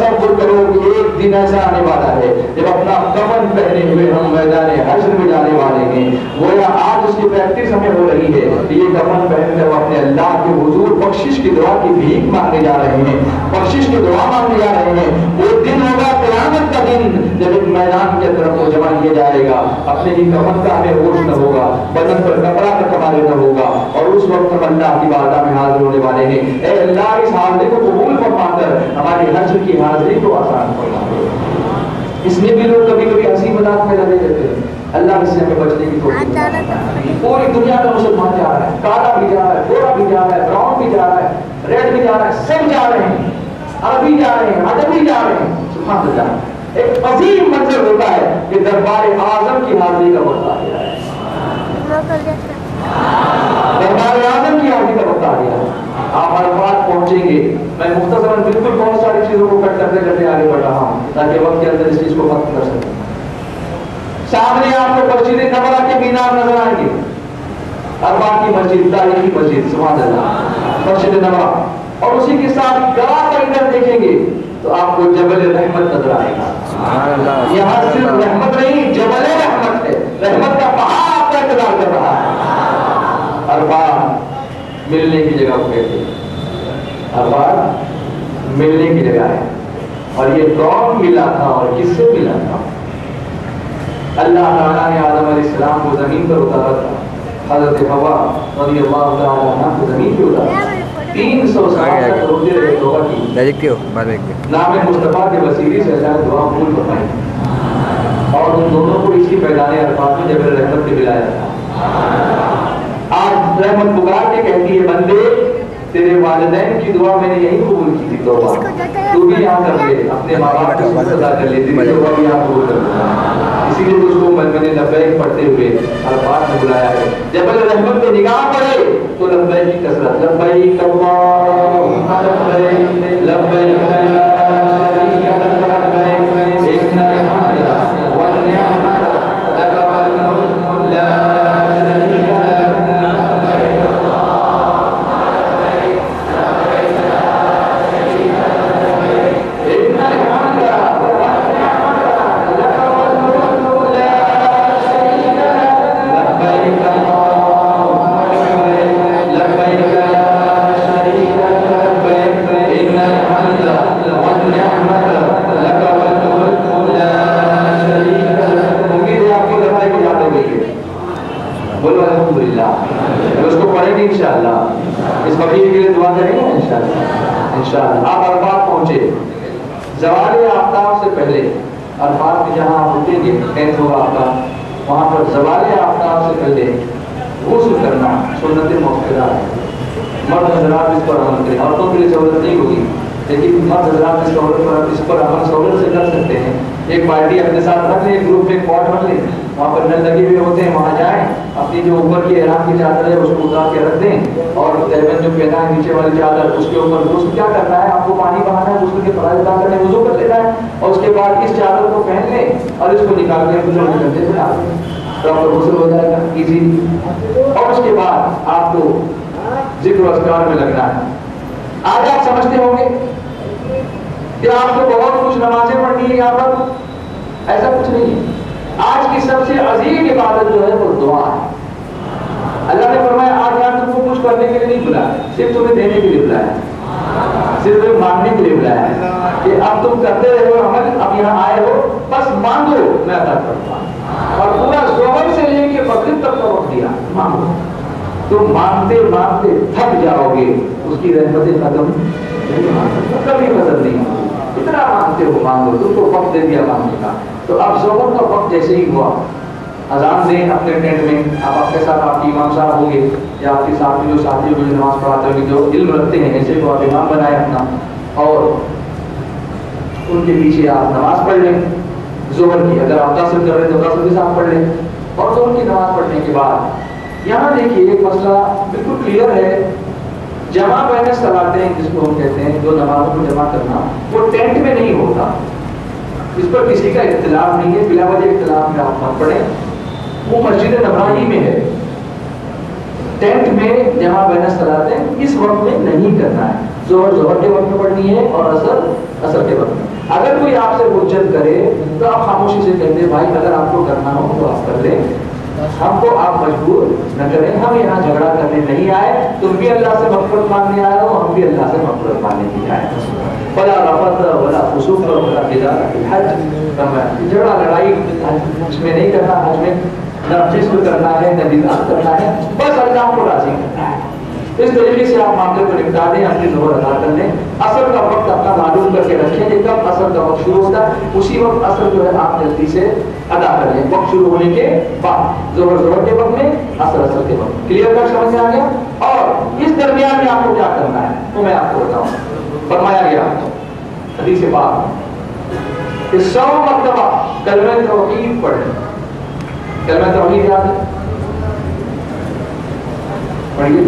تصور کرو کہ ایک دن ایسا آنے والا ہے جب اپنا کفن پہنے ہوئے ہم میدان حشر میں جانے والے ہیں. گویا آج اس کی پریکٹس ہمیں ہو رہی ہے. یہ کفن پہن کر اپنے اللہ کے حضور بخشش کی دعا کی بھیک مانگنے جا رہے ہیں, بخشش کی دعا مانگنے جا رہے ہیں. وہ دن ہوگا قیامت کا دن جب ایک میدان کی طرف کو جمع کیا جائے گا. اپنے ہی کفن کا ہمیں ہوش نہ ہوگا, بدن پر کپڑا تک ہمارے نہ ہوگا, اور اس وقت ہم اللہ کی بارگاہ میں حاضر ہونے والے ہیں. اے اللہ, اس حاضری کو قبول فرما کر ہماری حشر کی حاضری کو آسان فرما دے. اس میں بھی لوگ کبھی کبھی ہنسی مذاق میں لگے رہتے ہیں. اللہ اس سے ہمیں بچنے کی کوشش کرتا ہے. پوری دنیا کا مسلمان جا رہا ہے, کالا بھی جا رہا ہے, گورا بھی جا رہا ہے, براؤن بھی جا رہا ہے, ریڈ بھی جا رہا ہے, سب جا رہے ہیں, عربی جا رہے ہیں, عجمی جا رہے ہیں. سبحان اللہ, ایک عظیم منظر ہوتا ہے کہ دربار اعظم کی حاضری کا وقت آ گیا ہے. دربار اعظم کی حاضری کا وقت آ گیا ہے. آپ عرفات پہنچیں گے. میں مختصراً بالکل بہت ساری چیزوں کو کٹ کرتے کرتے آگے بڑھ رہا ہوں تاکہ وقت کے اندر اس چیز کو ختم کر سکیں. سامنے آپ کو مسجد نبوی کے مینار نظر آئیں گے. عرفات کی مسجد, تاریخی مسجد, سبحان اللہ, مسجد نبوی. اور اسی کے ساتھ گاہ پر ادھر دیکھیں گے تو آپ کو جبل رحمت نظر آئے گا. یہاں صرف رحمت نہیں, جبل رحمت ہے. رحمت کا پہاڑ آپ کا انتظار کر رہا ہے. عرفات ملنے کی جگہ کو کہتے ہیں. عرفات ملنے کی جگہ ہے. اور یہ کون ملا تھا اور کس سے ملا تھا؟ اللہ تعالیٰ نے آدم علیہ السلام کو زمین پر اتارا تھا. حضرت حوا رضی اللہ تعالیٰ عنہ کو زمین پہ اتارا. 300 سال تک روتے رہے, توبہ کی, نام مصطفیٰ کے وسیلے سے اللہ دعا قبول فرمائی, اور ان دونوں کو اسی میدان عرفات میں جبل رحمت کے ملایا تھا. آج رحمت پکار کے کہتی ہے, بندے تیرے والدین کی دعا میں نے یہی قبول کی تھی, توبہ تو بھی یہاں کر لے, اپنے ماں باپ کی شکر ادا کر لے, تیری توبہ بھی یہاں قبول کر لے. اسی لیے اس کو میں نے لبیک پڑھتے ہوئے عرفات میں بلایا ہے. جبل رحمت پہ نگاہ پڑے تو لبیک کی کثرت, لبیک اللہم لبیک لبیک لا شریک لک لبیک ان الحمد والنعمت لک والملک لا شریک انشاءاللہ. آپ عرفات پہنچے, زوال آفتاب سے پہلے عرفات میں جہاں آپ رکیں گے, ٹینٹ ہوگا آپ کا, وہاں پر زوال آفتاب سے پہلے غسل کرنا سنت مؤکدہ ہے. مرد حضرات اس پر عمل کریں, عورتوں کے لیے سہولت نہیں ہوگی, لیکن مرد حضرات اس پر عمل سہولت سے کر سکتے ہیں. ایک بالٹی اپنے ساتھ رکھ لیں, ایک گروپ میں ایک پاٹ رکھ لیں, وہاں پر نل لگے ہوئے ہوتے ہیں, وہاں جائیں, اپنی جو اوپر کی احرام کی چادر ہے اس کو اتار کے رکھ دیں, اور تیمم جو پہنا ہے نیچے والی چادر اس کے اوپر غسل کیا کرنا ہے, آپ کو پانی بہانا ہے, غسل کے فرائض ادا کرنے, وضو کر لینا ہے, اور اس کے بعد اس چادر کو پہن لیں اور اس کو نکال کے غسل کرنے سے ڈال دیں, تو آپ کو غسل ہو جائے گا ایزی. اور اس کے بعد آپ کو ذکر و اذکار میں لگنا ہے. آج آپ سمجھتے ہوں گے کہ آپ کو بہت کچھ نمازیں پڑھنی ہے یہاں پر, ایسا کچھ نہیں ہے. آج کی سب سے عظیم عبادت جو ہے وہ دعا ہے. اللہ نے فرمایا آج یہاں تم کو کچھ کرنے کے لیے نہیں بلایا, صرف تمہیں دینے کے لیے بلایا, صرف تمہیں مانگنے کے لیے بلایا ہے کہ اب تم کرتے رہے ہو عمل, اب یہاں آئے ہو, بس مانگو میں عطا کرتا ہوں. اور پورا ظہر سے لے کے مغرب تک کا وقت دیا, مانگو. تم مانگتے مانگتے تھک جاؤ گے, اس کی رحمتیں ختم کبھی ختم نہیں ہوگی. اتنا مانگتے ہو مانگو, تم کو وقت دے دیا مانگنے کا. تو اب ظہر کا وقت جیسے ہی ہوا, اذان دیں اپنے ٹینٹ میں, آپ کے ساتھ آپ کی امام صاحب ہوں گے یا آپ کے ساتھ جو ساتھی جو نماز پڑھاتے ہوں گے, جو علم رکھتے ہیں, ایسے کو آپ امام بنائیں اپنا, اور ان کے پیچھے آپ نماز پڑھ لیں ظہر کی. اگر آپ 10 کر رہے ہیں تو 10 کے ساتھ پڑھ لیں, اور ظہر کی نماز پڑھنے کے بعد یہاں دیکھیے ایک مسئلہ بالکل کلیئر ہے. جمع بین صلاتیں جس کو ہم کہتے ہیں, جو نمازوں کو جمع کرنا, وہ ٹینٹ میں نہیں ہوتا. اس پر کسی کا اختلاف نہیں ہے, بلا وجہ اختلاف میں آپ مت پڑھیں, وہ مسجد نبوی میں ہے. ٹینٹ میں جمع بین الصلاتین اس وقت میں نہیں کرنا ہے. ظہر کے وقت میں پڑھنی ہے اور اثر کے وقت میں. اگر کوئی آپ سے حجت کرے تو آپ خاموشی سے کہتے ہیں بھائی اگر آپ کو کرنا ہو تو آپ کر لیں, ہم کو آپ مجبور نہ کریں, ہم یہاں جھگڑا کرنے نہیں آئے, تم بھی اللہ سے مغفرت مانگنے آئے ہو, ہم بھی اللہ سے مغفرت مانگنے نہیں آئے. ولا رفث ولا فسوق ولا جدال فی الحج, جھگڑا لڑائی اس میں نہیں کرنا, حج میں نہ فسق کرنا ہے نہ بدعت کرنا ہے, بس اللہ کو راضی کرنا ہے. اس طریقے سے آپ معاملے کو نپٹا دیں, اپنی ظہر ادا کر لیں. اثر کا وقت اپنا معلوم کر کے رکھیں کہ کب اثر کا وقت شروع ہوتا ہے, اسی وقت اثر جو ہے آپ جلدی سے ادا کر لیں, وقت شروع ہونے کے بعد. ظہر کے وقت میں, اثر کے وقت. کلیئر کٹ سمجھ میں آ گیا؟ اور اس درمیان میں آپ کو کیا کرنا ہے وہ میں آپ کو بتاؤں. فرمایا گیا حدیث پاک کہ 100 مرتبہ کلمہ توحید پڑھیں. کلمہ توحید یاد ہے؟ پڑھیے.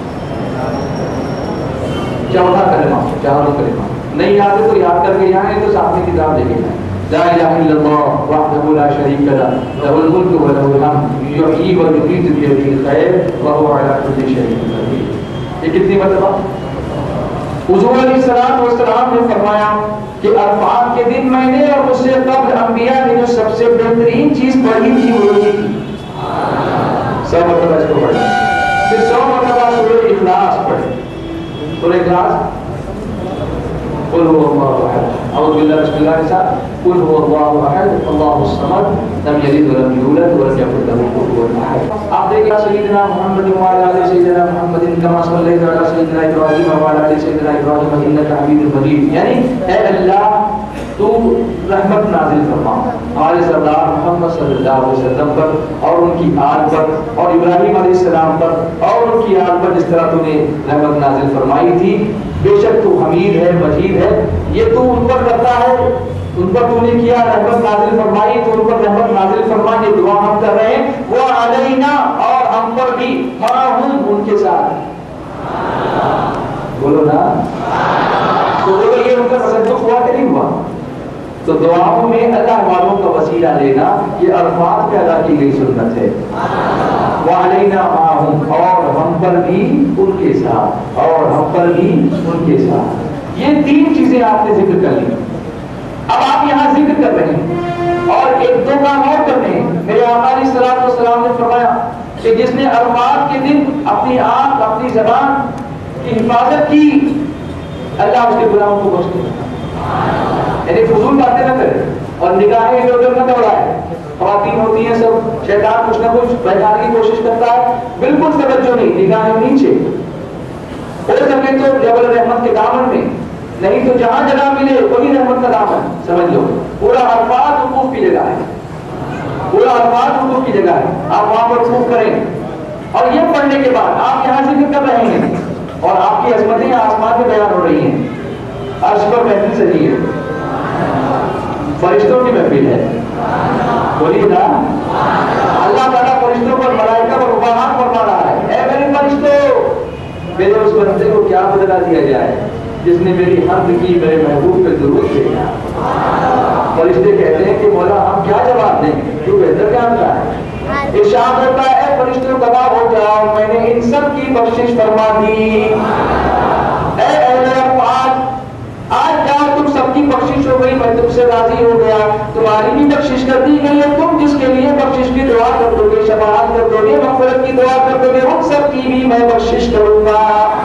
چوتھا کلمہ, چاروں کلمہ نہیں یاد ہے تو یاد کر کے یہاں ہے تو سامنے کتاب دیکھیں. لا الہ الا اللہ وحدہ لا شریک لہ لہ الملک و لہ الحمد یحیی و یمیت بیدہ الخیر وہو علی کل شیء قدیر. یہ کتنی مرتبہ؟ حضور علیہ السلام والسلام نے فرمایا کہ عرفات کے دن میں نے اور اس سے قبل انبیاء نے جو سب سے بہترین چیز پڑھی تھی وہ یہ تھی. 100 مرتبہ اس کو پڑھا. پھر 100 مرتبہ سورہ اخلاص پڑھیں. سورہ اخلاص قل هو الله احد اعوذ باللہ بسم اللہ کے ساتھ قل هو الله احد اللہ الصمد لم یلد ولم یولد ولم یکن له کفوا احد. آپ دیکھیں سیدنا محمد وعلی آل سیدنا محمد کما صلیت علی سیدنا ابراہیم وعلی آل سیدنا ابراہیم انک حمید مجید. یعنی اے اللہ تو رحمت نازل فرما ہمارے سردار محمد صلی اللہ علیہ وسلم پر اور ان کی آل پر اور ابراہیم علیہ السلام پر اور ان کی آل پر جس طرح تو نے رحمت نازل فرمائی تھی. بے شک تو حمید ہے, مجید ہے. یہ تو ان پر کرتا ہے, ان پر تو نے کیا رحمت نازل فرمائی تو ان پر رحمت نازل فرما. یہ دعا ہم کر رہے ہیں وہ علینا اور ہم پر بھی, معہم ان کے ساتھ. بولو نا, تو بولو یہ ان کا تصدق ہوا کہ نہیں ہوا؟ تو دعاؤں میں اللہ والوں کا وسیلہ لینا یہ عرفات پہ ادا کی گئی سنت ہے. وعلینا معہم اور ہم پر بھی ان کے ساتھ, اور ہم پر بھی ان کے ساتھ. یہ 3 چیزیں آپ نے ذکر کر لی. اب آپ یہاں ذکر کر رہے ہیں اور 1-2 کام اور کر رہے ہیں. میرے آقا علیہ الصلوۃ والسلام نے فرمایا کہ جس نے عرفات کے دن اپنی آنکھ اپنی زبان کی حفاظت کی اللہ اس کے گناہوں کو بخش دے. یعنی فضول باتیں نہ کرے اور نگاہیں ادھر ادھر نہ دوڑائے. خواتین ہوتی ہیں سب, شیطان کچھ نہ کچھ بہکانے کی کوشش کرتا ہے, بالکل توجہ نہیں, نگاہیں نیچے. ہو سکے تو جبل رحمت کے دامن میں, نہیں تو جہاں جگہ ملے وہی رحمت کا دامن سمجھ لو. پورا عرفات وقوف کی جگہ ہے, پورا عرفات وقوف کی جگہ ہے. آپ وہاں پر وقوف کریں اور یہ پڑھنے کے بعد آپ یہاں ذکر کر رہے ہیں اور آپ کی عظمتیں آسمان میں بیان ہو رہی ہیں. عرش پر محفل سجی ہے, فرشتوں کی محفل ہے. بولیے نا, اللہ تعالیٰ فرشتوں پر ملائکہ پر رباحات فرما رہا ہے. اے میرے فرشتوں, میرے اس بندے کو کیا بدلہ دیا جائے جس نے میری حمد کی, میرے محبوب پہ درود بھیجا. فرشتے کہتے ہیں کہ مولا ہم کیا جواب دیں, تو بہتر جانتا ہے. ارشاد ہوتا ہے اے فرشتوں گواہ ہو جاؤ میں نے ان سب کی بخشش فرما دی. اے اہل عرفات, آج جاؤ تم سب کی بخشش ہو گئی, میں تم سے راضی ہو گیا, تمہاری بھی بخشش کر دی گئی ہے. تم جس کے لیے بخشش کی دعا کر دو گے, شفاعت کر دو گے, مغفرت کی دعا کر دو گے, ان سب کی بھی میں بخشش کروں گا.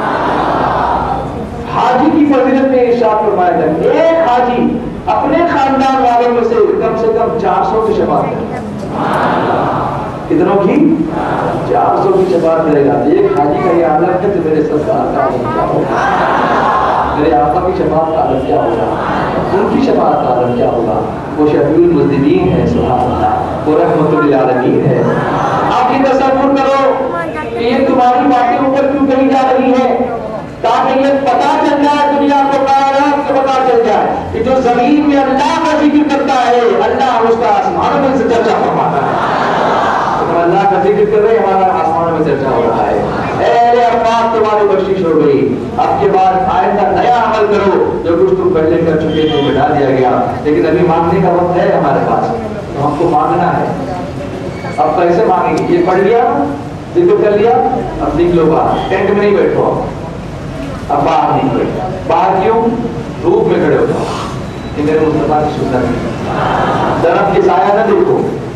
حاجی کی فضیلت میں ارشاد فرمایا جائے ایک حاجی اپنے خاندان والوں میں سے کم 400 کی شفاعت کرے. کتنوں کی؟ 400 کی شفاعت کرے گا. ایک حاجی کا یہ عالم ہے تو میرے سرکار کا کیا ہوگا, میرے آقا کی شفاعت کا عالم کیا ہوگا, ان کی شفاعت کا عالم کیا ہوگا. وہ شفیع المذنبین ہے, سبحان اللہ, وہ رحمت للعالمین ہے. آپ یہ تصور کرو کہ یہ تمہاری باتیں اوپر کیوں کہی جا رہی ہیں, تاکہ یہ پتا چل جائے دنیا کو, کائنات کو پتا چل جائے کہ جو زمین میں اللہ کا ذکر کرتا ہے اللہ اس کا آسمانوں میں سے چرچا فرماتا ہے. تو اللہ کا ذکر کر رہے ہمارا آسمانوں میں چرچا ہو رہا ہے. اے عرفات تمہاری بخشش ہو گئی, اب کے بعد آئندہ نیا عمل کرو, جو کچھ تم پہلے کر چکے تھے مٹا دیا گیا. لیکن ابھی مانگنے کا وقت ہے ہمارے پاس, تو ہم کو مانگنا ہے. اب کیسے مانگیں گے؟ یہ پڑھ لیا ذکر کر لیا، اب نکلو باہر، ٹینٹ میں نہیں بیٹھو، اب باہر نہیں بیٹھو. باہر کیوں؟ دھوپ میں کھڑے ہو جاؤ کہ میرے مصطفیٰ کی سنت. درخت کی سایہ نہ دیکھو،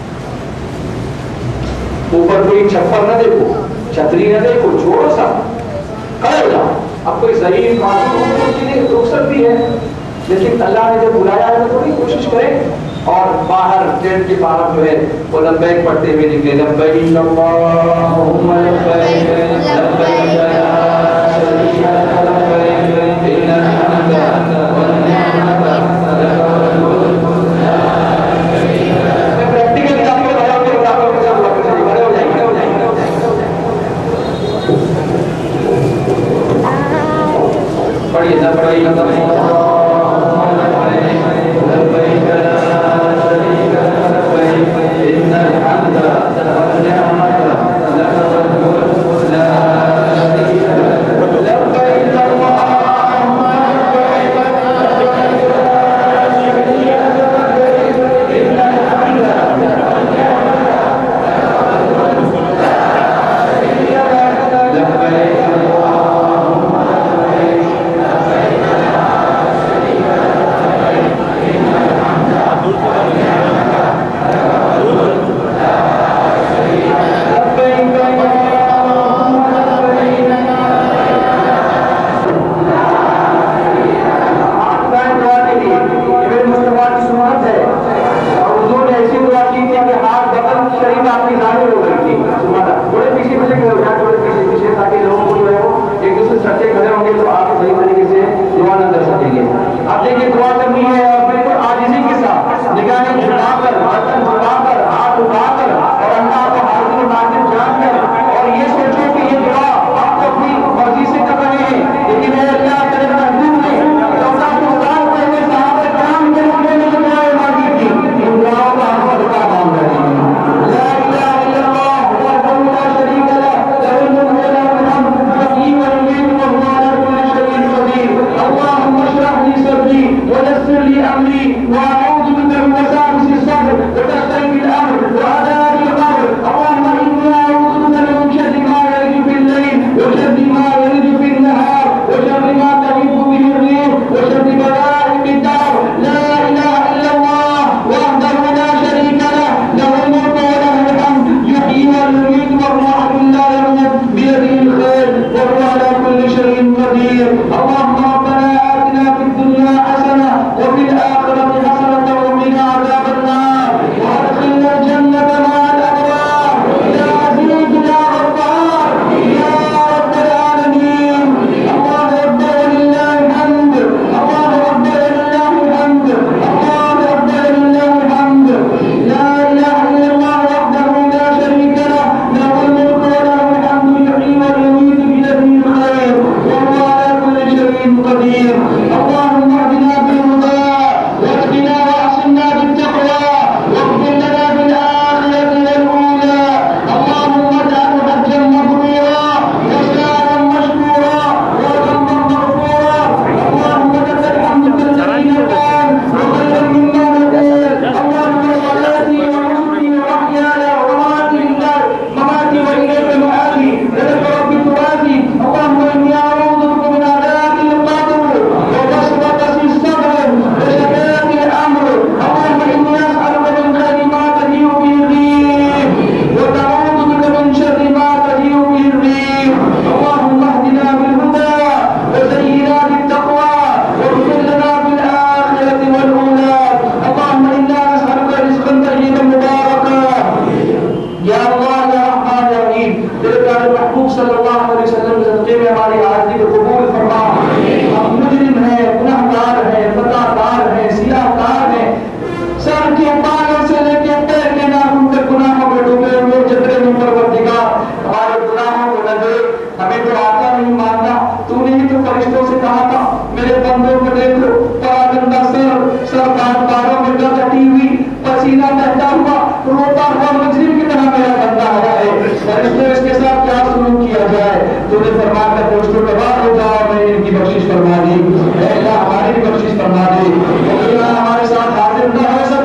اوپر کوئی چھپر نہ دیکھو، چھتری نہ دیکھو، چھوڑو سب، کھڑے ہو جاؤ. اب کوئی ضعیف معصوم اس کے لیے رک سکتی ہے، لیکن اللہ نے جب بلایا ہے تو تھوڑی کوشش کرے. اور باہر ٹینٹ کے باہر جو ہے وہ لبیک پڑھتے ہوئے نکلے، لبیک اللہم لبیک لبیک لا شریک لک لبیک ان الحمد والنعمت لک والملک لا شریک لک. میں پریکٹیکل آپ کو بتایا کہ آپ کو کیسے ہوا، کیسے بڑے ہو جائیں گے. پڑھیے نہ پڑھیے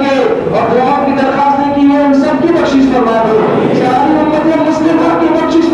فرما دو، ساری امت مسلمہ کی بخشش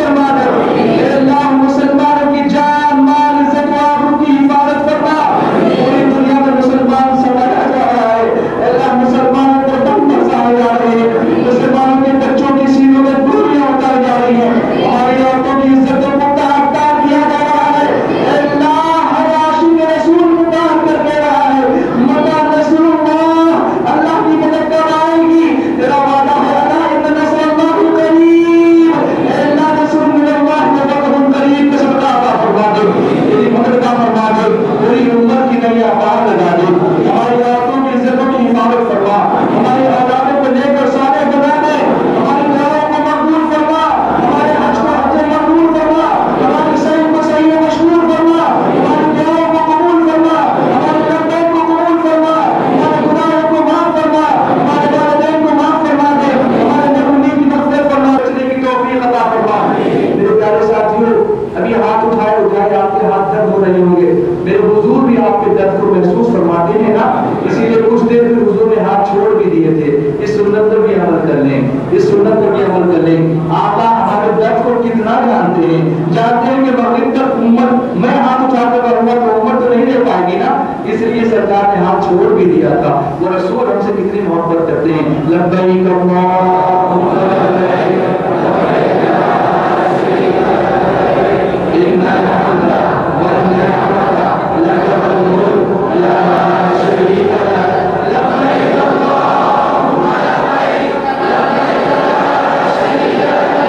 رہے ہوں گے میرے حضور بھی آپ کے درد کو محسوس فرماتے ہیں نا، اسی لیے کچھ دیر پھر حضور نے ہاتھ چھوڑ بھی دیے تھے، اس سنت پر بھی عمل کر لیں، اس سنت پر بھی عمل کر لیں۔ آقا ہمارے درد کو کتنا جانتے ہیں، جانتے ہیں کہ مغرب تک امت میں ہاتھ اٹھا کر کروں گا تو امت تو نہیں لے پائے گی نا، اس لیے سرکار نے ہاتھ چھوڑ بھی دیا تھا۔ وہ رسول ہم سے کتنی محبت کرتے ہیں۔ لبیک اللہم لبیک ان الحمد والنعمت لک والملک لا شریک لک لبیک اللہم لبیک لبیک لا شریک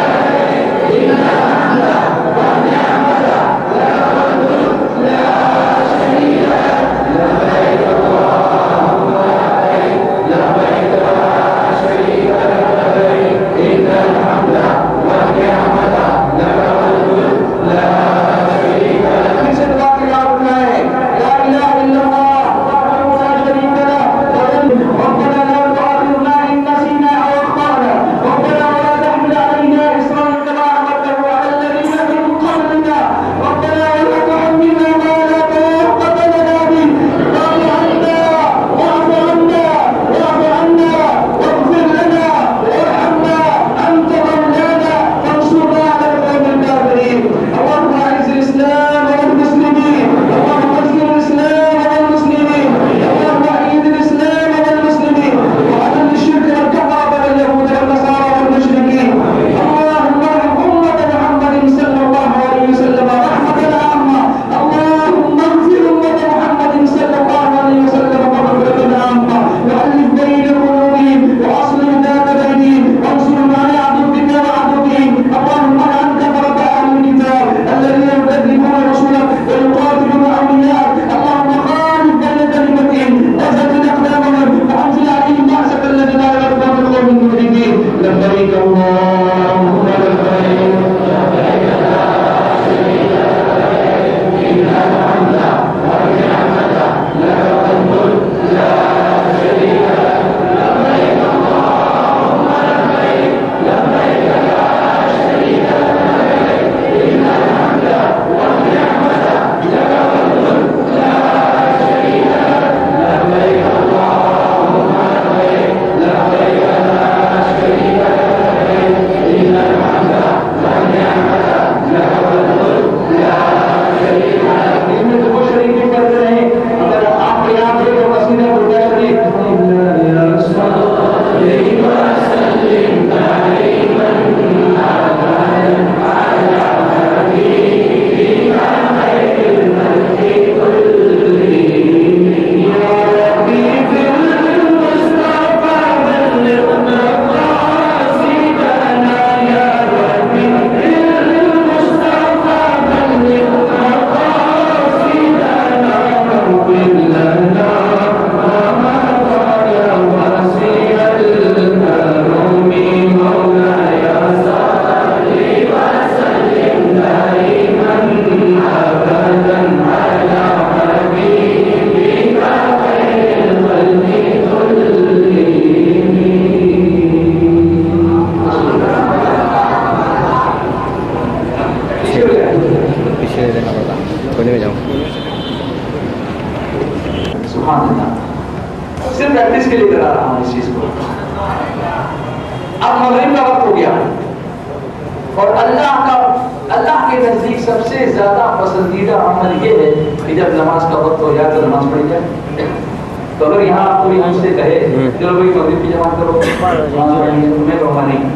لک ان الحمد والنعمت لک والملک لا شریک لک لبیک اللہم لبیک لبیک لا شریک لک ان الحمد والنعمت لک والملک لا شریک لک۔ کس دعا کے یاد اٹھنا ہے، لا الہ الا اللہ وحدہ لا شریک لہ، ربنا لا تؤاخذنا ان نسینا او اخطأنا، ربنا ولا تحمل علينا اصرا كما حملته على الذين من قبلنا، ربنا ولا تحملنا ما لا طاقة لنا به، واعف عنا واعف عنا واعف عنا واغفر لنا وارحمنا انت مولانا فانصرنا على القوم الكافرين۔ اللهم اعز الاسلام والمسلمين، اللهم انصر الاسلام والمسلمين، اللهم اعيد الاسلام والمسلمين واذل الشرك والكفرة واليهود والنصارى والمشركين، اللهم ارحم امة محمد صلى الله عليه وسلم رحمة عامة، اللهم اغفر امة محمد صلى الله عليه وسلم مغفرة عامة، والف بين قلوبهم واصلح ذات بينهم وانصرهم على عدوك وعدوهم، اللهم لعن كفرة اهل الكتاب الذين يكذبون رسلك ويقاتلون اولياءك، اللهم خالف بين كلمتهم وزد اقدامهم وانزل عليهم بأسك الذي لا يرضى بالقوم المجرمين۔ لبيك اللهم لبيك لبيك لا شريك لك ان الحمد والنعمة لك والملك لا شريك لك لبيك اللهم لبيك لبيك لا شريك لك ان الحمد والنعمة لك والملك لا شريك لك لبيك اللهم لبيك لبيك لا شريك لك ان الحمد والنعمة لك والملك لا شريك لك۔ اس میں تو شریک بھی کرتے رہیں، اگر آپ کو یاد ہے تو قصیدہ درود شریف سبحان اللہ، صرف پریکٹس کے لیے کرا رہا ہوں اس چیز کو۔ اب مغرب کا وقت ہو گیا اور اللہ کے نزدیک سب سے زیادہ پسندیدہ عمل یہ ہے کہ جب نماز کا وقت ہو جائے تو نماز پڑھی جائے۔ تو اگر یہاں کوئی ہم سے کہے چلو بھائی مغرب کی جماعت کرو، میں کہوں گا نہیں،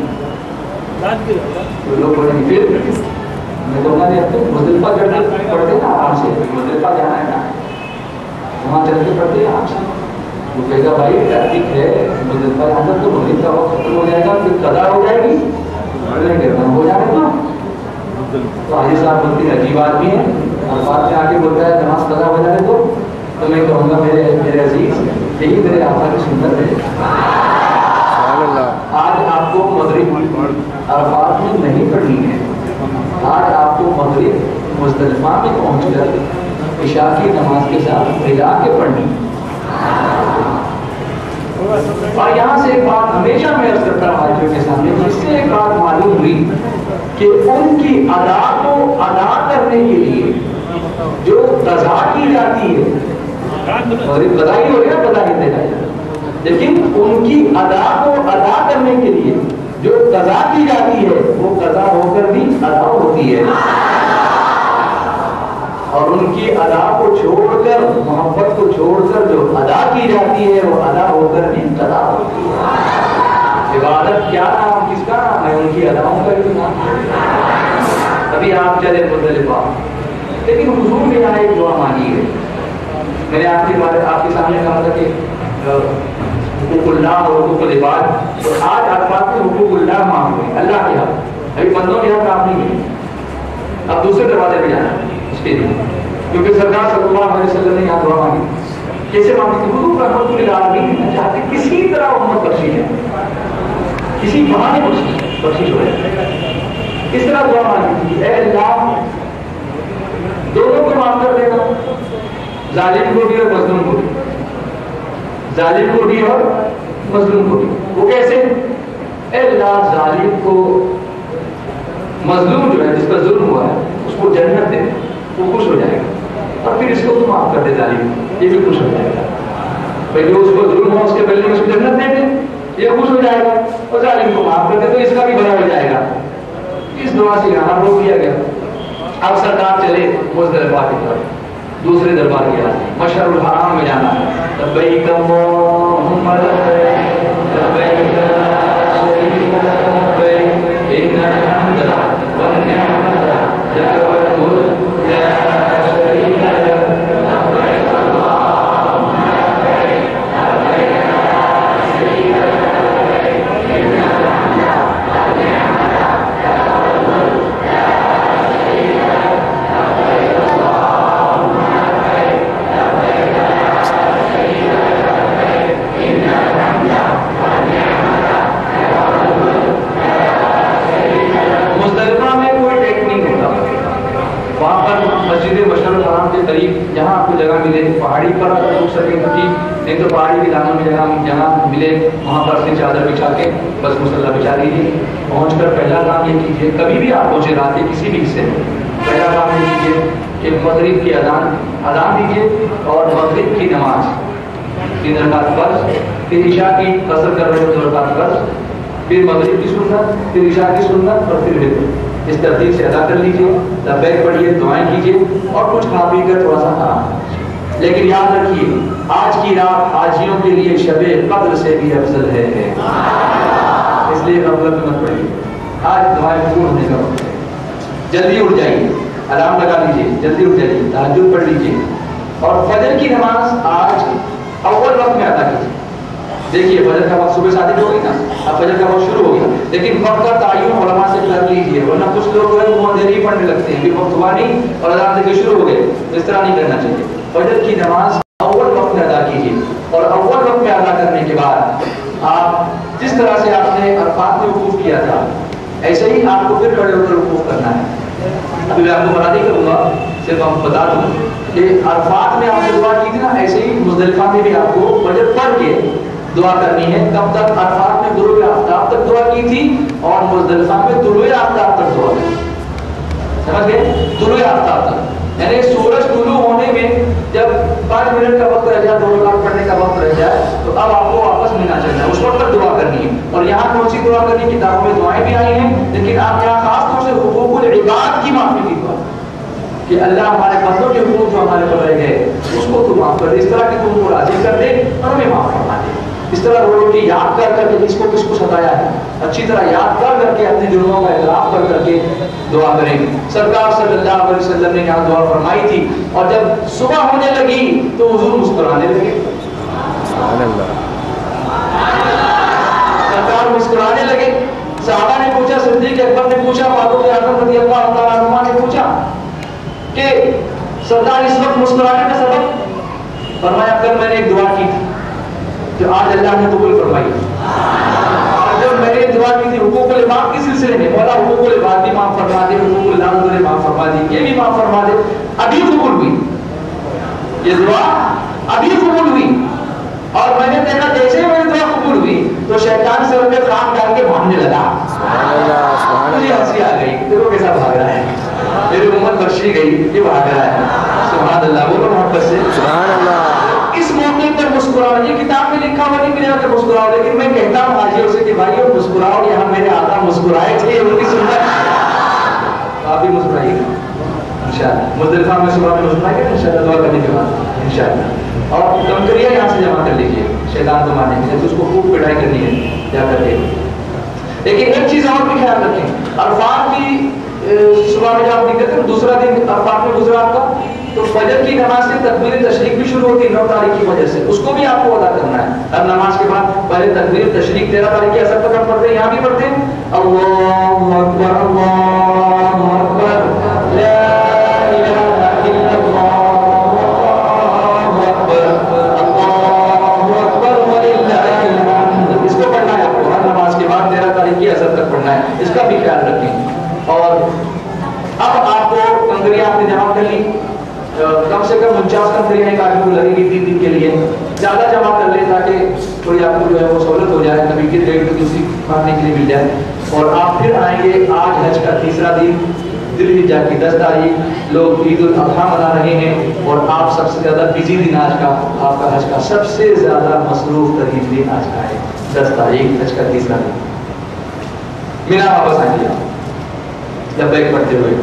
تو لوگ بولیں گے پھر میں کہوں گا نہیں، مزدلفہ پڑھتے نا آرام سے، مزدلفہ جانا ہے نا، وہاں چل کے پڑھتے ہیں آرام سے۔ وہ کہے گا بھائی ٹریفک ہے مزدلفہ جانا تو مغرب کا وقت ختم ہو جائے گا، پھر قضا ہو جائے گی، ہو جائے گا۔ تو حاجی صاحب بلکہ عجیب آدمی ہے، اور بعد میں آگے بولتا ہے نماز قضا ہو جائے تو میں کہوں گا میرے عزیز یہی میرے آقا کی سنت ہے۔ آج آپ کو مغرب عرفات میں نہیں پڑھنی ہے، آج آپ کو مغرب مزدلفہ میں پہنچ کر عشاء کی نماز کے ساتھ ملا کے پڑھنی ہے۔ اور یہاں سے ایک بات ہمیشہ میں عرض کرتا ہوں حاجیوں کے سامنے، جس سے ایک بات معلوم ہوئی کہ ان کی ادا کو ادا کرنے کے لیے جو قضا کی جاتی ہے، اور بدائی ہو گیا بدائی دے جائے، لیکن ان کی ادا کو ادا کرنے کے لیے جو قضا کی جاتی ہے وہ قضا ہو کر بھی ادا ہوتی ہے، اور ان کی ادا کو چھوڑ کر، محبت کو چھوڑ کر جو ادا کی جاتی ہے وہ ادا ہو کر بھی قضا ہوتی ہے۔ عبادت کیا نام کس کا نام ہے؟ ان کی اداؤں کا بھی نام ہے۔ ابھی آپ چلے مزدلفہ، لیکن حضور نے یہاں ایک دعا مانگی ہے، میں نے آپ کے سامنے کہا تھا کہ حقوق اللہ اور حقوق العباد، اور آج عرفات میں حقوق اللہ مانگ رہے ہیں، اللہ کے حق، ابھی بندوں کے حق آپ نہیں ہے، اب دوسرے دروازے پہ جانا اس کے لیے، کیونکہ سرکار صلی اللہ علیہ وسلم نے یہاں دعا مانگی، کیسے مانگی تھی؟ حضور رحمت للعالمین نہیں چاہتے کسی طرح امت بخشی ہے، کسی بہانے بخشش ہو جائے، اس طرح دعا مانگی تھی، اے اللہ دونوں کو معاف کر دینا، ظالم کو بھی اور مظلوم کو بھی، ظالم کو بھی اور مظلوم کو بھی۔ وہ کیسے؟ اے اللہ ظالم کو، مظلوم جو ہے جس پر ظلم ہوا ہے اس کو جنت دے، وہ خوش ہو جائے گا، اور پھر اس کو تو معاف کر دے ظالم، یہ بھی خوش ہو جائے گا، بھائی جو اس کو ظلم ہوا اس کے بدلے میں اس کو جنت دے دے، یہ خوش ہو جائے گا، اور ظالم کو معاف کر دے تو اس کا بھی بھلا ہو جائے گا۔ اس دعا سے یہاں روک دیا گیا۔ اب سرکار چلے مزدلفہ کی طرف، دوسرے دربار کے راستے، مشعر الحرام میں جانا ہے۔ لبیک اللہم لبیک لبیک لا شریک لک لبیک ان الحمد والنعمۃ لک والملک لا شریک لک لبیک اللہم لبیک لبیک لا شریک لک لبیک ان الحمد والنعمۃ لک والملک لا شریک لک لبیک اللہم لبیک لبیک لا شریک لک لبیک ان الحمد والنعمۃ لک والملک لا شریک لک۔ مزدلفہ میں کوئی ٹیک نہیں ہوتا، وہاں پر مسجد مشعر الحرام کے قریب جہاں آپ کو جگہ ملے، پہاڑی پر اگر رک سکیں تو ٹھیک، نہیں تو پہاڑی کے دانوں میں جگہ ملے وہاں پر اپنی چادر بچھا کے بس مصلی بچھا دیجیے، پہنچ کر پہلا کام یہ کیجیے، کبھی بھی آپ پہنچے رات کے کسی بھی حصے میں، پہلا کام یہ کیجیے کہ مغرب کی اذان دیجیے اور مغرب کی نماز 3 رکعت فرض، پھر عشاء کی قصر کر رہے ہو 2 رکعت فرض، پھر مغرب کی سنت، پھر عشاء کی سنت اور پھر وتر، اس ترتیب سے ادا کر لیجیے، لبیک پڑھیے، دعائیں کیجیے اور کچھ کھا پی کر تھوڑا سا آرام۔ لیکن یاد رکھیے آج کی رات حاجیوں کے لیے شب قدر سے بھی افضل ہے، اس لیے غفلت مت پڑھیے، آج دعائیں پور ہونے کا وقت ہے، جلدی اٹھ جائیے، الارم لگا لیجیے، جلدی اٹھ جائیے، تہجد پڑھ لیجیے، اور فجر کی نماز آج اول وقت میں ادا کیجیے۔ دیکھیے فجر کا وقت صبح صادق ہو گئی نا، اب فجر کا وقت شروع ہو گیا، لیکن وقت کا تعین علماء سے کر لیجیے، ورنہ کچھ لوگ جو ہے وہ دیر ہی پڑھنے لگتے ہیں کہ وقت ہوا نہیں اور اذان دیکھے شروع ہو گئے، اس طرح نہیں کرنا چاہیے۔ فجر کی نماز اول وقت میں ادا کیجیے، اور اول وقت میں ادا کرنے کے بعد آپ جس طرح سے آپ نے عرفات میں وقوف کیا تھا ایسے ہی آپ کو پھر کھڑے ہو کر وقوف کرنا ہے۔ ابھی میں آپ کو بتا نہیں کروں گا، صرف آپ بتا دوں کہ عرفات میں آپ نے دعا کی تھی نا، ایسے ہی مزدلفہ میں بھی آپ کو فجر پڑھ کے دعا کرنی ہے۔ کب تک؟ عرفات میں غروب آفتاب تک دعا کی تھی اور مزدلفہ میں طلوع آفتاب تک دعا کی، سمجھ گئے؟ طلوع آفتاب تک، یعنی سورج طلوع ہونے میں جب 5 منٹ کا وقت رہ جائے، 2 رکعت پڑھنے کا وقت رہ جائے، تو اب آپ کو واپس ملنا چاہیے، اس وقت تک دعا کرنی ہے۔ اور یہاں کون سی دعا کرنی؟ کتابوں میں دعائیں بھی آئی ہیں، لیکن آپ یہاں خاص طور سے حقوق العباد کی معافی کی دعا کہ اللہ ہمارے بندوں کے حقوق جو ہمارے پر رہ گئے اس کو تو معاف کر دے، اس طرح کہ تم کو راضی کر دے اور ہمیں معاف فرما دے۔ اس طرح روز کی یاد کر کر کے کس کو ستایا ہے اچھی طرح یاد کر کے اپنے جرموں کا اعتراف کر کے دعا کریں۔ سرکار صلی اللہ علیہ وسلم نے یہاں دعا فرمائی تھی، اور جب صبح ہونے لگی تو حضور مسکرانے لگے، سرکار مسکرانے لگے۔ صحابہ نے پوچھا، صدیق اکبر نے پوچھا، فاروق اعظم رضی اللہ تعالیٰ عنہ نے پوچھا کہ سرکار اس وقت مسکرانے کا سبب؟ فرمایا کل میں نے ایک دعا کی تھی جو آج اللہ نے قبول فرمائی، اور جب میں نے دعا کی تھی حقوق العباد کے سلسلے میں، مولا حقوق العباد بھی معاف فرما دے، حقوق العباد بھی معاف فرما دے، یہ بھی معاف فرما دے، ابھی قبول ہوئی یہ دعا، ابھی قبول ہوئی۔ اور میں نے دیکھا جیسے میری دعا قبول ہوئی تو شیطان سے ان پہ خام ڈال کے بھاگنے لگا، مجھے ہنسی آ گئی، دیکھو کیسا بھاگ رہا ہے، میری امت بخشی گئی، یہ بھاگ رہا ہے. سبحان اللہ، بولو محبت سے سبحان اللہ. اس موقع پر مسکراؤ. یہ کتاب میں لکھا ہوا نہیں ملے گا کہ مسکراؤ، لیکن میں کہتا ہوں حاجیوں سے کہ بھائیو مسکراؤ. یہاں میرے آقا مسکرائے تھے، ان کی سنت آپ بھی مسکرائیے گا انشاءاللہ. مزدلفہ میں صبح میں مسکرائیں گے انشاءاللہ دعا کرنے کے بعد انشاءاللہ. اور کنکریاں یہاں سے جمع کر لیجیے شیطان کو مارنے کے لیے، اس کو خوب پٹائی کرنی ہے جا کر کے. لیکن ایک چیز اور بھی خیال رکھیں، عرفات کی صبح میں جب آپ نکلتے ہیں دوسرا دن عرفات میں گزرا آپ کا، تو فجر کی نماز سے تکبیر تشریق بھی شروع ہوتی ہے 9 تاریخ کی وجہ سے، اس کو بھی آپ کو ادا کرنا ہے. ہر نماز کے بعد پہلے تکبیر تشریق 13 تاریخ کی اثر تک ہم پڑھتے ہیں، یہاں بھی پڑھتے ہیں اللہ اکبر اللہ اکبر لا الہ الا اللہ اللہ اکبر وللہ الحمد. اس کو پڑھنا ہے آپ کو ہر نماز کے بعد 13 تاریخ کی اثر تک پڑھنا ہے، اس کا بھی خیال رکھیں. اور اب آپ کو کنکریاں آپ نے جمع کر لی، کم سے کم 49 کنکریاں ایک آدمی کو لگے گی 3 دن کے لیے. زیادہ جمع کر لیں تاکہ تھوڑی آپ کو جو ہے وہ سہولت ہو جائے، کبھی کی ڈیٹ کو دوسری مارنے کے لیے مل جائے. اور آپ پھر آئیں گے آج حج کا تیسرا دن ذی الحجہ کی 10 تاریخ. لوگ عید الاضحیٰ منا رہے ہیں اور آپ سب سے زیادہ بزی دن آج کا، آپ کا حج کا سب سے زیادہ مصروف ترین دن آج کا ہے 10 تاریخ حج کا تیسرا دن. مینا واپس آئیں گے جب بیگ پڑھتے ہوئے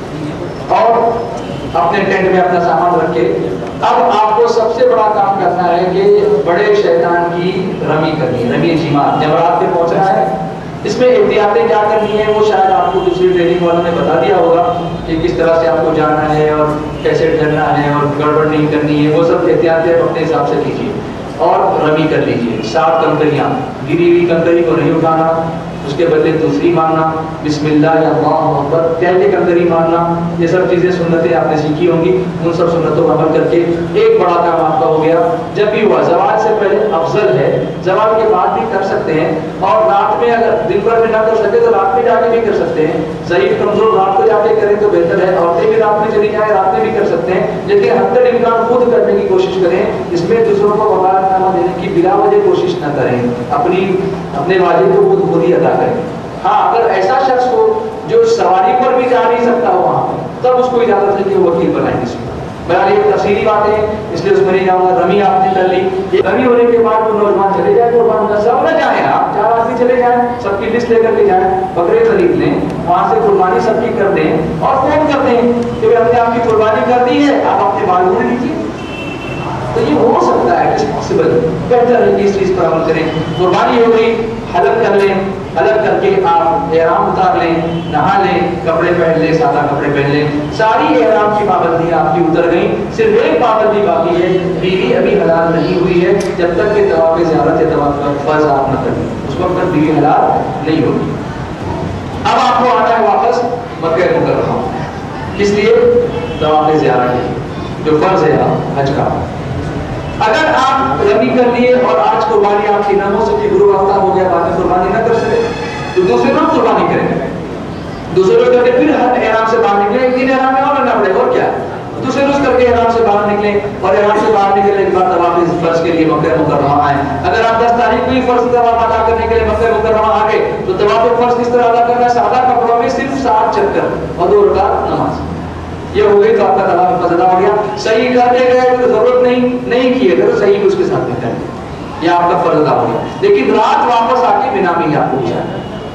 اور اپنے ٹینٹ میں اپنا سامان رکھ کے. اب آپ کو سب سے بڑا کام کرنا ہے کہ بڑے شیطان کی رمی کرنی ہے، رمی جماعت. جب رات پہ پہنچنا ہے، اس میں احتیاطیں کیا کرنی ہے وہ شاید آپ کو دوسری ٹریننگ والوں نے بتا دیا ہوگا کہ کس طرح سے آپ کو جانا ہے اور کیسے ٹھہرنا ہے اور گڑبڑ نہیں کرنی ہے. وہ سب احتیاطیں اپنے حساب سے کیجیے اور رمی کر لیجیے. 7 کنکریاں، گری ہوئی کنکری کو نہیں اٹھانا، اس کے بدلے دوسری ماننا، بسم اللہ یا اللہ اکبر، پہلے کنکری ماننا. یہ سب چیزیں سنتیں آپ نے سیکھی ہوں گی، ان سب سنتوں کا عمل کر کے ایک بڑا کام آپ کا ہو گیا. جب بھی ہوا زوال سے پہلے افضل ہے، زوال کے بعد بھی کر سکتے ہیں، اور رات میں اگر دن بھر میں نہ کر سکے تو رات میں جا کے بھی کر سکتے ہیں. ضعیف کمزور رات کو جا کے کریں تو بہتر ہے. عورتیں بھی رات میں چلی جائیں، رات میں بھی کر سکتے ہیں، لیکن حد تک امکان خود کرنے کی کوشش کریں. اس میں دوسروں کو وکالت نامہ دینے کی بلا وجہ کوشش نہ کریں، اپنے واجب کو خود ہی ادا کریں. ہاں اگر ایسا شخص ہو جو سواری پر بھی جا نہیں سکتا ہو وہاں پہ، تب اس کو اجازت ہے کہ وہ وکیل بنائیں گے. بہرحال یہ تفصیلی بات ہے، اس لیے اس میں نہیں جاؤں گا. رمی آپ نے کر لی، یہ رمی ہونے کے بعد وہ نوجوان چلے جائیں قربان کا، سب نہ جائیں، آپ 4 آدمی چلے جائیں، سب کی لسٹ لے کر کے جائیں، بکرے خرید لیں، وہاں سے قربانی سب کی کر دیں اور فون کر دیں کہ ہم نے آپ کی قربانی کر دی ہے، آپ اپنے بال ڈھونڈ لیجیے. تو یہ ہو سکتا ہے، اٹس پاسبل. بہتر ہے کہ اس چیز پر عمل کریں. قربانی ہو گئی، حلق کر لیں، حلق کر کے آپ احرام اتار لیں، نہا لیں، کپڑے پہن لیں، سادہ کپڑے پہن لیں. ساری احرام کی پابندیاں آپ کی اتر گئیں. صرف ایک پابندی باقی ہے، بیوی ابھی حلال نہیں ہوئی ہے جب تک کہ طواف زیارت یا طواف کا فرض آپ نہ کریں، اس وقت تک بیوی حلال نہیں ہوگی. اب آپ کو آنا ہے واپس مکہ مکرمہ، کس لیے؟ طواف زیارت کے جو فرض ہے حج کا. اگر آپ رمی کر لیے اور آج قربانی آپ کی نہ ہو سکی، گرو ہفتہ ہو گیا، بعد میں قربانی نہ کر سکے، تو دوسرے روز قربانی کریں گے. دوسرے روز کر کے پھر احرام سے باہر نکلیں، ایک دن احرام میں اور رہنا پڑے گا، اور کیا. دوسرے روز کر کے احرام سے باہر نکلیں اور احرام سے باہر نکلنے کے بعد طواف فرض کے لیے مکہ مکرمہ آئیں. اگر آپ 10 تاریخ کو ہی فرض طواف ادا کرنے کے لیے مکہ مکرمہ آ گئے تو طواف فرض کس طرح ادا کرنا ہے؟ سادہ کپڑوں میں صرف 7 چکر اور 2 رکعت نماز. یہ ہو گئی تو آپ کا طواف فرض ادا ہو گیا. صحیح کرنے گئے تو ضرورت نہیں کیے گئے تو صحیح اس کے ساتھ میں کریں، یہ آپ کا فرض ادا ہو گیا. لیکن رات واپس آ کے مینا میں ہی آپ کو گزارنا،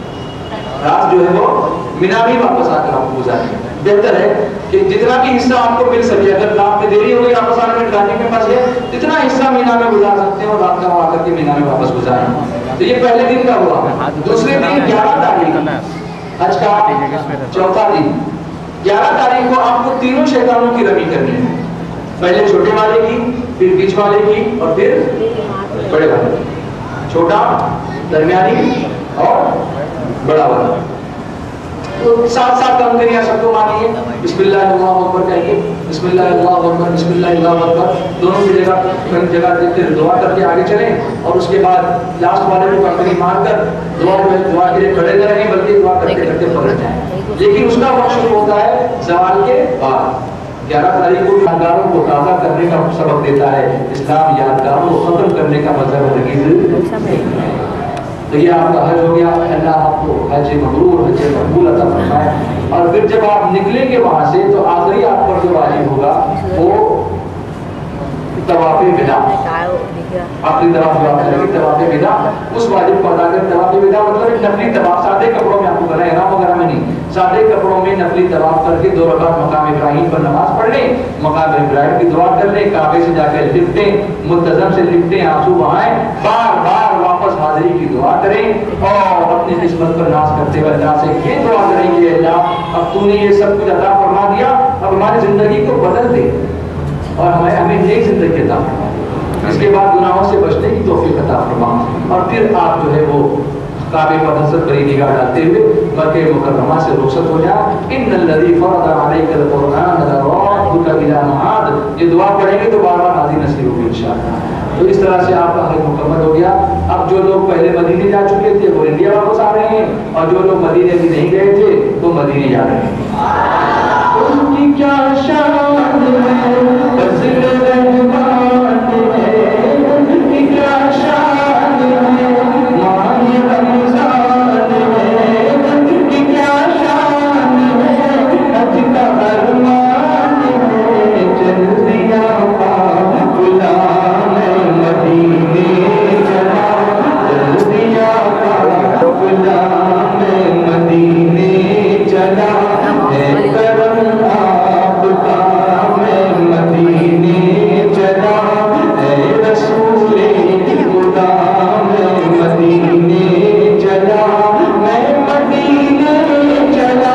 رات جو ہے وہ مینا میں واپس آ کر آپ کو گزارنا. بہتر ہے کہ جتنا بھی حصہ آپ کو مل سکے، اگر رات میں دیری ہو گئی واپس آنے میں، ٹرافک میں پھنس گئے، جتنا حصہ مینا میں گزار سکتے ہیں اور رات کا وہاں آ کر کے مینا میں واپس گزاریں. تو یہ پہلے دن کا ہوا. دوسرے دن 11 تاریخ حج کا چوتھا دن، 11 تاریخ کو آپ کو تینوں شیطانوں کی رمی کرنی ہے. پہلے چھوٹے والے کی، پھر بیچ والے کی اور پھر بڑے والے کی. چھوٹا، درمیانی اور بڑا والا. تو 7 کنکریاں سب کو مانی ہے. بسم اللہ اللہ اکبر کہہ کے، بسم اللہ اللہ اکبر، بسم اللہ اللہ اکبر، دونوں کی جگہ دیکھتے دعا کر کے آگے چلیں. اور اس کے بعد لاسٹ والے کو کنکری مار کر دعا کے لیے کھڑے نہ رہیں بلکہ دعا کرتے کرتے پلٹ جائیں. لیکن اس کا وقت شروع ہوتا ہے زوال کے بعد. 11 تاریخ کو یادگاروں کو تازہ کرنے کا سبق دیتا ہے اسلام. یادگاروں کو ختم کرنے کا مذہب ہرگز نہیں ہے. تو یہ آپ کا حج ہو گیا، اللہ آپ کو حج مبرور حج مقبول عطا فرمائے۔ اور پھر جب آپ نکلیں گے وہاں سے تو آخری آپ پر جو واجب ہوگا وہ طواف وداع، اپنی طرف جو آپ کریں گے طواف وداع، اس واجب کو ادا کریں۔ طواف وداع مطلب ایک نفلی طواف، سادے کپڑوں میں آپ کو کرنا ہے، احرام وغیرہ میں نہیں، سادے کپڑوں میں نفلی طواف کر کے 2 رکعت مقام ابراہیم پر نماز پڑھ لیں، مقام ابراہیم کی دعا کر لیں، کعبے سے جا کے لپٹیں، ملتزم سے لپٹیں، آنسو بہائیں، بار بار واپس حاضری کی دعا کریں اور اپنی قسمت پر ناز کرتے ہوئے اللہ سے یہ دعا کریں کہ اللہ اب تو نے یہ سب کچھ عطا فرما دیا، اب ہماری زندگی کو بدل دے اور ہمیں نئی زندگی عطا فرما، اس کے بعد گناہوں سے بچنے کی توفیق عطا فرما۔ اور پھر آپ جو ہے وہ کعبے پر حسرت بری نگاہ ڈالتے ہوئے مکہ مکرمہ سے رخصت ہو جائے۔ ان الذی فرض علیک القرآن لرادک الی معاد، یہ دعا پڑھیں گے تو بار بار حاضر نصیب ہوگی انشاءاللہ۔ تو اس طرح سے آپ کا حج مکمل ہو گیا۔ اب جو لوگ پہلے مدینے جا چکے تھے وہ انڈیا واپس آ رہے ہیں، اور جو لوگ مدینے بھی نہیں گئے تھے وہ مدینے جا رہے ہیں۔ ان کی کیا شان ہے فضل رحمان ہے، ان کی کیا شان ہے ماہ رمضان ہے، ان کی کیا شان ہے حج کا ارمان ہے، جلدی آقا غلام مدینے چلا، جلدی آقا غلام مدینے چلا، ہے کرم آپ کا میں مدینے چلا، ہے رسول خدا میں مدینے چلا، میں مدینے چلا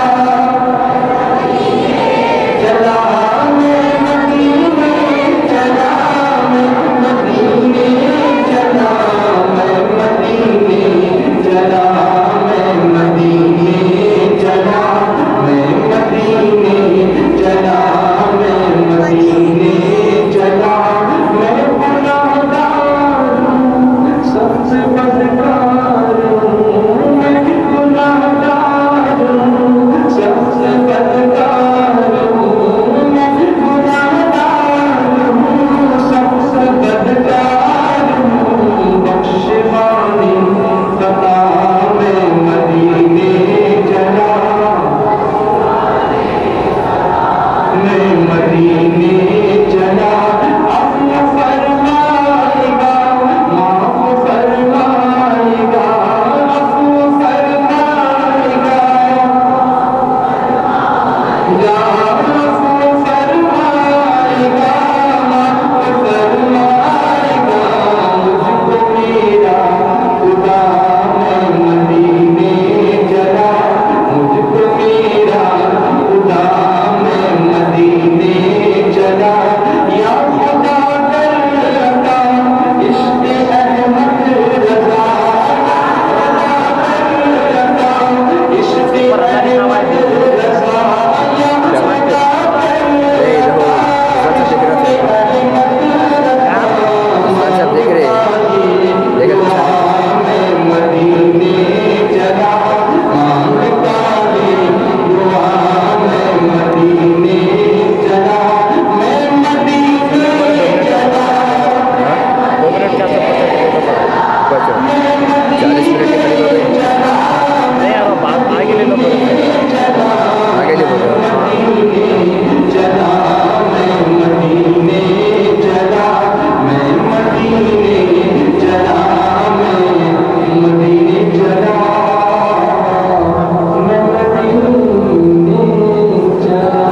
چلا، میں مدینے چلا، میں مدینے چلا، میں مدینے چلا، میں مدینے چلا، میں مدینے چلا، میں مدینے چلا، میں گناہگار ہوں سب سے بدکار ہوں، میں گناہگار ہوں سب سے بدکار ہوں، میں گناہگار ہوں سب سے بدکار ہوں، بخشوانی خطا میں مدینے چلا، میں مدینے چلا، عفو فرمائے گا معاف فرمائے گا، عفو فرمائے گا یا عفو فرمائے گا، معاف فرمائے گا، مجھ کو میرا خدا میں مدینے چلا، مجھ کو میرا خدا میں مدینے چلا، یا خدا کر عطا عشق احمد رضا، خدا کر عطا عشق احمد رضا، یا خدا کر عطا عشق احمد رضا، میں مدینے چلا، مانگتا ہے دعا میں مدینے چلا، میں مدینے چلا، میں مدینے چلا، آگے لے لو چلا، میں مدینے چلا، میں مدینے چلا، میں مدینے چلا، میں مدینے چلا۔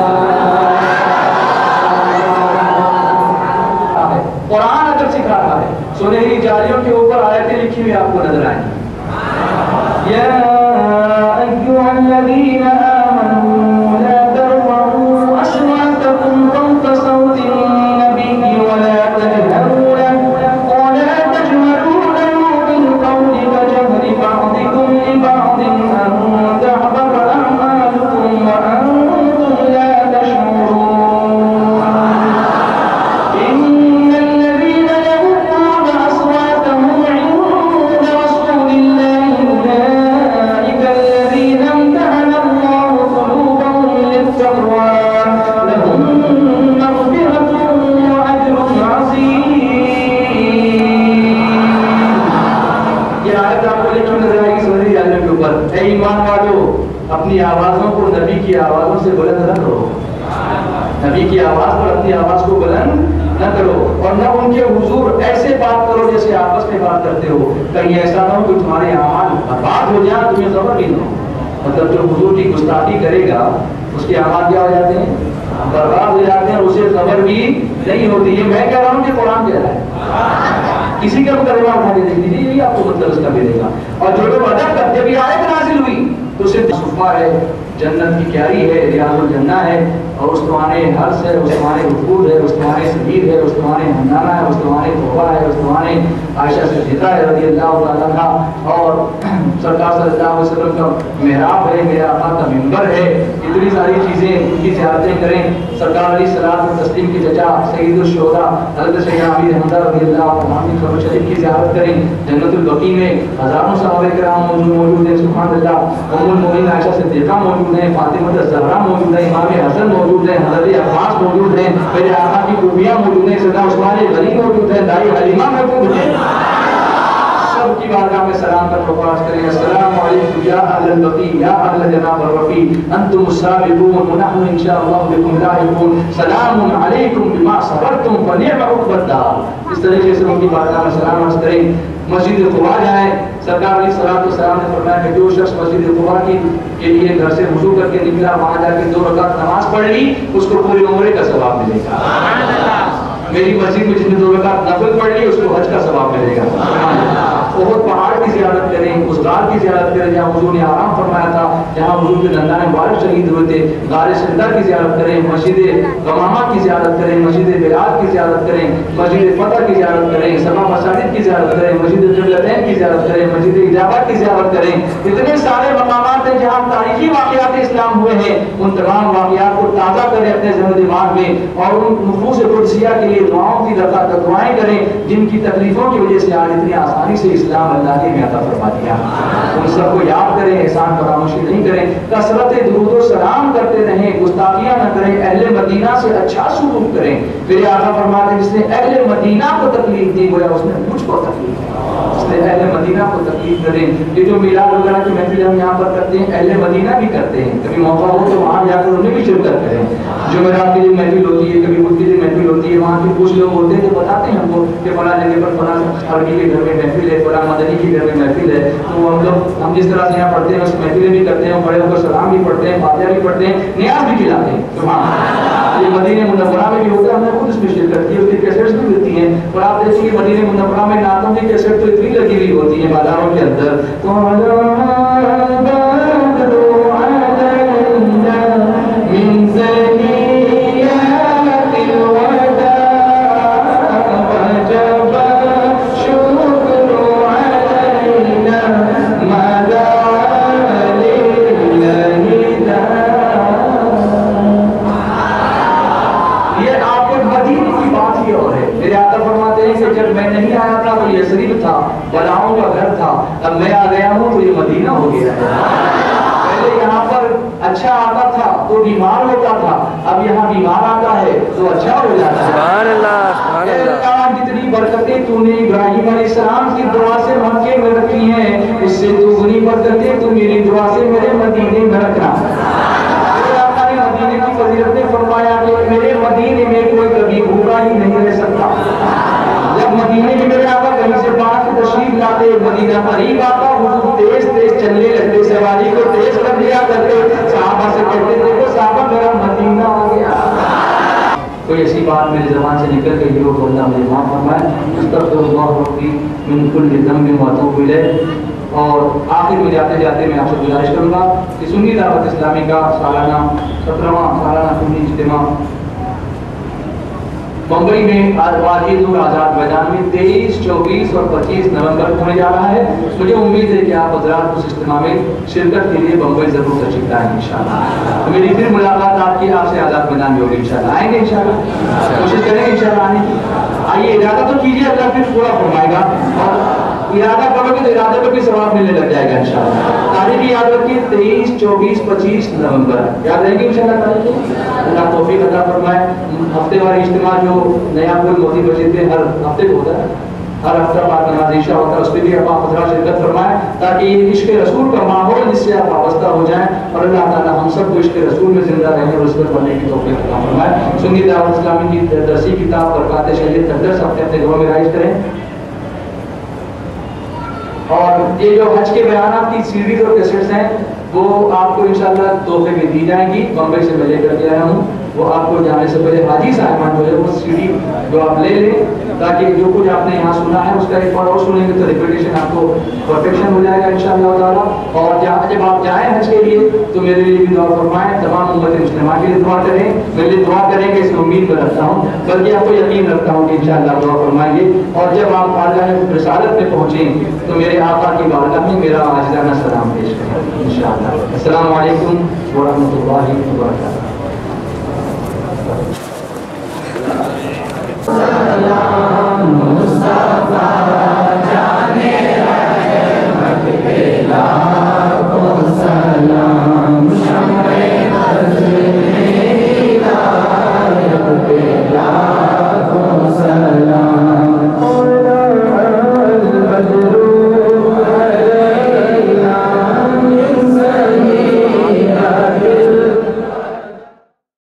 قرآن اگر سکھا رہا ہے، سنہری جالیوں کے اوپر آیتیں لکھی ہوئی آپ کو نظر آئیں، یا ایھا الذین آمنوا لا ترفعوا اصواتکم فوق صوت النبی ولا تجهروا له بالقول كجهر بعضكم لبعض ان تحبط اعمالكم وانتم لا تشعرون، ان الذين يغضون اصواتهم عند رسول الله اولئك اپنی آوازوں کو نبی کی آوازوں سے بلند نہ کرو، نبی کی آواز پر اپنی آواز کو بلند نہ کرو، اور نہ ان کے حضور ایسے بات کرو جیسے آپس میں بات کرتے ہو، کہیں ایسا نہ ہو کہ تمہارے اعمال برباد ہو جائیں تمہیں خبر بھی نہ ہو۔ مطلب جو حضور کی گستاخی کرے گا اس کے اعمال کیا ہو جاتے ہیں؟ برباد ہو جاتے ہیں، اسے خبر بھی نہیں ہوتی۔ یہ میں کہہ رہا ہوں کہ قرآن کہہ رہا ہے، کسی کا مقدمہ اٹھا کے دیکھ لیجیے، یہ آپ کو مطلب اس کا ملے گا۔ اور جو لوگ ادب کرتے، جب یہ آیت نازل ہوئی تو صرف صفحہ ہے، جنت کی کیاری ہے، ریاض الجنہ ہے، اور استوان حرس ہے، استوان وقود ہے، استوان سبیر ہے، استوان حنانہ ہے، استوان توبہ ہے، استوان عائشہ صدیقہ ہے رضی اللہ تعالیٰ عنہ، اور سرکار صلی اللہ علیہ وسلم کا محراب ہے، میرے آقا کا منبر ہے۔ اتنی ساری چیزیں، ان کی زیارتیں کریں۔ سرکار علیہ الصلوۃ والتسلیم کی چچا سید الشہداء حضرت سیدنا امیر حمزہ رضی اللہ عنہ کی قبر شریف کی زیارت کریں۔ جنت البقیع میں ہزاروں صحابہ کرام موجود ہیں، سبحان اللہ۔ ام المؤمنین عائشہ صدیقہ موجود ہیں، فاطمہ الزہرا موجود ہیں، امام حسن موجود ہیں، حضرت عباس موجود ہیں، میرے آقا کی بیویاں موجود ہیں، سیدنا عثمان غنی موجود ہیں، دائی حلیمہ موجود ہیں۔ سب کی بارگاہ میں سلام کا پرواز کریں۔ السلام علیکم یا اہل البقیع یا اہل جناب الرفیع، انتم السابقون ونحن ان شاء اللہ بكم لاحقون، سلام علیکم بما صبرتم فنعم عقبی الدار۔ اس طریقے سے ان کی بارگاہ میں سلام عرض کریں۔ مسجد قباء جائیں، سرکار علیہ الصلوۃ والسلام نے فرمایا کہ جو شخص مسجد قباء کے لیے گھر سے وضو کر کے نکلا، وہاں جا کے 2 رکعت نماز پڑھ لی، اس کو پوری عمرے کا ثواب ملے گا۔ میری مسجد میں جس نے 2 رکعت نفل پڑھ لی، اس کو حج کا ثواب ملے گا۔ احد پہاڑ کی زیارت کریں، اس غار کی زیارت کریں جہاں حضور نے آرام فرمایا تھا، جہاں حضور کے دندان مبارک شہید ہوئے تھے۔ غار سندہ کی زیارت کریں، مسجد غمامہ کی زیارت کریں، مسجد بلال کی زیارت کریں، مسجد فتح کی زیارت کریں، سبع مساجد کی زیارت کریں، مسجد قبلتین کی زیارت کریں، مسجد اجابہ کی زیارت کریں۔ اتنے سارے مقامات ہیں جہاں تاریخی واقعات اسلام ہوئے ہیں، ان تمام واقعات کو تازہ کریں اپنے ذہن و دماغ میں، اور ان نفوس قدسیہ کے لیے دعاؤں کی دعائیں کریں جن کی تکلیفوں کی وجہ سے آج اتنی آسانی سے اسلام اللہ نے عطا فرما دیا۔ ان سب کو یاد کریں، احسان فراموشی نہیں کریں، کثرت درود و سلام کرتے رہیں، گستاخیاں نہ کریں، اہل مدینہ سے اچھا سلوک کریں۔ میرے آقا فرماتے ہیں جس نے اہل مدینہ کو تکلیف دی گویا اس نے مجھ کو تکلیف دی، اس نے اہل مدینہ کو تکلیف کریں۔ یہ جو میلاد وغیرہ کی محفل ہم یہاں پر کرتے ہیں، اہل مدینہ بھی کرتے ہیں، کبھی موقع ہو تو وہاں جا کر انہیں بھی شرکت کریں۔ جمعرات کے لیے محفل ہوتی ہے، کبھی بدھ کے لیے محفل ہوتی ہے، وہاں کے کچھ لوگ ہوتے ہیں تو بتاتے ہیں ہم کو کہ فلاں جگہ پر فلاں عربی کے گھر میں محفل ہے، فلاں مدنی کے گھر میں محفل ہے، تو ہم جس طرح سے یہاں پڑھتے ہیں اس محفلیں بھی کرتے ہیں، بڑے ہو کر سلام بھی پڑھتے ہیں، فاتحہ بھی پڑھتے ہیں، نیاز بھی کھلاتے ہیں۔ سبحان اللہ۔ یہ مدینہ منورہ میں بھی ہوتا ہے، ہم نے خود اس میں شرکت کی، اس کی کیسٹس بھی ملتی ہیں، اور آپ دیکھیں کہ مدینہ منورہ میں نعتوں کی کیسٹ تو اتنی لگی ہوئی ہوتی ہیں بازاروں کے اندر۔ بلاؤں کا گھر تھا، اب میں آ گیا ہوں تو یہ مدینہ ہو گیا ہے۔ پہلے یہاں پر اچھا آتا تھا تو بیمار ہوتا تھا، اب یہاں بیمار آتا ہے تو اچھا ہو جاتا ہے۔ سبحان اللہ، سبحان اللہ۔ جتنی برکتیں تو نے ابراہیم علیہ السلام کی دعا سے مکے میں رکھی ہیں، اس سے دوگنی برکتیں تو میری دعا سے میرے مدینے میں رکھنا۔ میرے آقا نے مدینے کی فضیلت میں فرمایا کہ میرے مدینے میں کوئی کبھی بھوکا ہی نہیں رہ سکتا۔ جب مدینے میں میرے آقا کہیں سے باہر سے تشریف لاتے، مدینہ قریب آتا، حضور تیز تیز چلنے لگتے، سواری کو تیز کر دیا کرتے، صحابہ سے کہتے تھے کہ صحابہ میرا مدینہ آ گیا۔ کوئی ایسی بات میری زبان سے نکل گئی ہو تو اللہ مجھے معاف فرمائے۔ استغفر اللہ ربی من کل ذنب واتوب الیہ۔ اور آخر میں جاتے جاتے میں آپ سے گزارش کروں گا کہ سنی دعوت اسلامی کا سالانہ 17واں سالانہ سنی اجتماع ممبئی میں واجد نور آزاد میدان میں 23، 24 اور 25 نومبر کو ہونے جا رہا ہے۔ مجھے امید ہے کہ آپ حضرات اس اجتماع میں شرکت کے لیے بمبئی ضرور تشریف لائیں انشاءاللہ۔ تو میری پھر ملاقات آپ کی آپ سے آزاد میدان میں ہوگی انشاءاللہ۔ آئیں گے انشاءاللہ، کوشش کریں گے انشاءاللہ آنے کی۔ آئیے ارادہ تو کیجیے، اللہ پھر پورا فرمائے گا، اور ارادہ کرو گے تو ارادے پر بھی ثواب ملنے لگ جائے گا انشاءاللہ۔ تاریخ یاد رکھیے 23، 24، 25 نومبر یاد رہے گی انشاءاللہ تاریخ۔ اللہ توفیق عطا فرمائے۔ ہفتے وار اجتماع جو نیا پل موتی مسجد میں ہر ہفتے کو ہوتا ہے، ہر ہفتہ بعد نماز عشاء ہوتا ہے، اس پہ بھی آپ حضرات شرکت فرمائیں تاکہ یہ عشق رسول کا ماحول جس سے آپ وابستہ ہو جائیں، اور اللہ تعالیٰ ہم سب کو عشق رسول میں زندہ رہنے اور اس پر پڑھنے کی توفیق عطا فرمائے۔ سنی دعوت اسلامی کی درسی کتاب برکات شریعت کا درس اپنے اپنے گھروں میں رائج کریں، اور یہ جو حج کے بیانات کی سیریز اور کیسٹس ہیں وہ آپ کو انشاءاللہ تحفے میں دی جائیں گی، بمبئی سے میں لے کر کے آیا ہوں، وہ آپ کو جانے سے پہلے حاجی صاحبان جو ہے وہ CD جو آپ لے لیں تاکہ جو کچھ آپ نے یہاں سنا ہے اس کا ایک بار اور سنیں گے تو ریپیٹیشن آپ کو پرفیکشن ہو جائے گا انشاءاللہ تعالیٰ۔ اور جب آپ جائیں حج کے لیے تو میرے لیے بھی دعا فرمائیں، تمام امت مسلمہ کے لیے دعا کریں، میرے لیے دعا کریں گے، اس میں امید میں رکھتا ہوں، بلکہ آپ کو یقین رکھتا ہوں کہ انشاءاللہ دعا فرمائیں گے۔ اور جب آپ خارجہ رسالت میں پہنچیں تو میرے آقا کی بارگاہ میں میرا عاجزانہ سلام پیش کریں انشاءاللہ۔ السلام علیکم ورحمۃ اللہ وبرکاتہ۔